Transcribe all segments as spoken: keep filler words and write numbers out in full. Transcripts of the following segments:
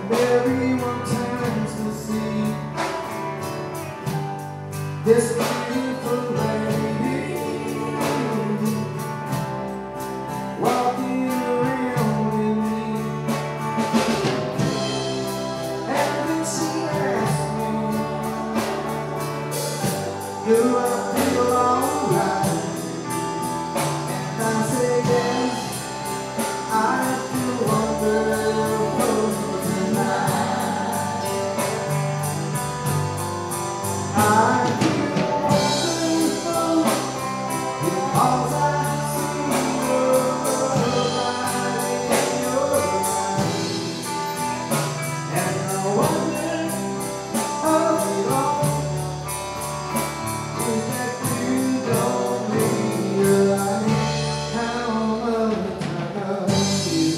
everyone turns to see this beautiful lady walking around with me. And then she asked me, do I feel alright? And I said yes, I feel wonderful tonight. I feel wonderful because I see your light in your eyes. And I wonder of it all is that you don't realize how much I love you.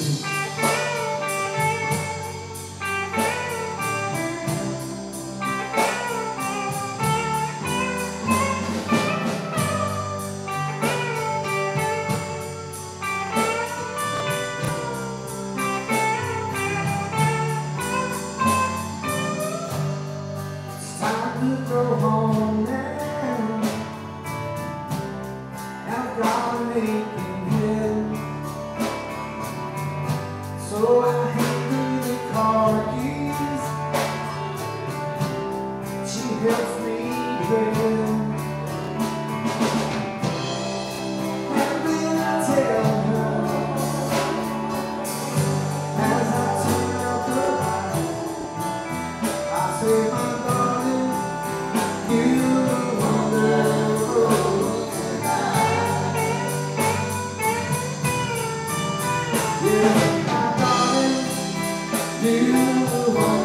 Time to go home now. I've got to make it in. So I hand her the car keys. She helps me get in. And then I tell her, as I turn out the light, I say, my darling, you look wonderful tonight. Yeah, my darling, you look wonderful.